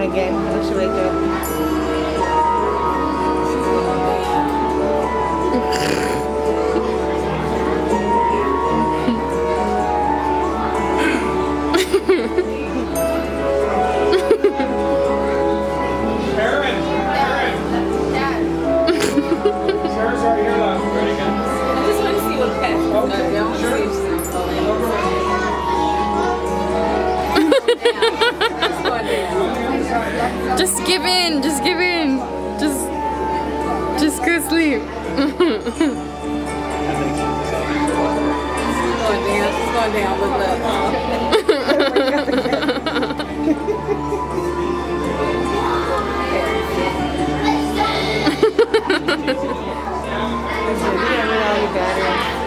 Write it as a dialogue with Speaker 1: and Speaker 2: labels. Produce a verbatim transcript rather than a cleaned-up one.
Speaker 1: again when she wake up.
Speaker 2: Aaron! Aaron! Dad! Sarah's right here, love. Ready again?
Speaker 3: I just want to see what Pat does.
Speaker 2: Okay,
Speaker 3: I want to
Speaker 2: sure.
Speaker 3: see if she's falling.
Speaker 4: Just give in, just give in. Just, just go sleep.
Speaker 3: She's going down. She's going down. Look, look.
Speaker 1: All your batteries.